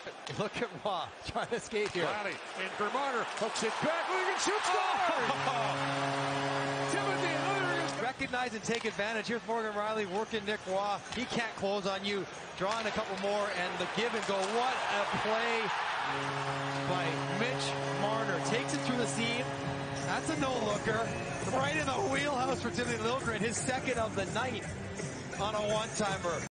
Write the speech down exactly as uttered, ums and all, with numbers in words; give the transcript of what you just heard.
Look at Waugh trying to skate here. Riley and for Marner hooks it back. Liljegren shoots Oh. Timothy Liljegren. Recognize and take advantage. Here's Morgan Riley working Nick Waugh. He can't close on you. Drawing a couple more and the give and go. What a play by Mitch Marner. Takes it through the seam. That's a no-looker. Right in the wheelhouse for Timothy Liljegren. His second of the night on a one-timer.